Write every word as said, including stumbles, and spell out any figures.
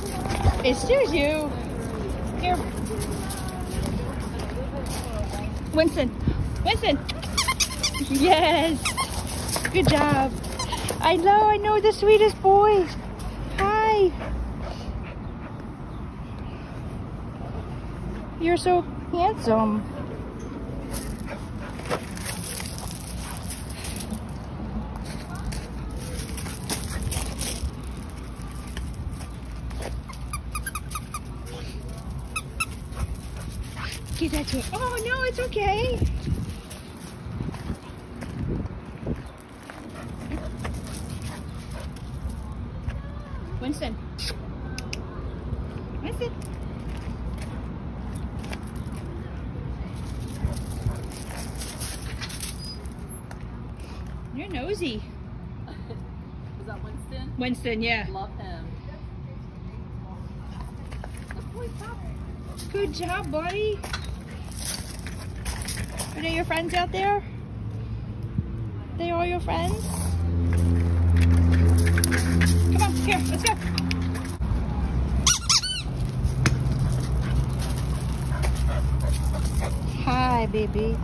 It's Juju. Here. Winston. Winston. Yes. Good job. I know, I know, the sweetest boy. Hi. You're so handsome. Give that to him. Oh no, it's okay. Winston. Winston. You're nosy. Is that Winston? Winston, yeah. Love him. Good job, buddy. Are they your friends out there? They all your friends? Come on, here, let's go. Hi, baby.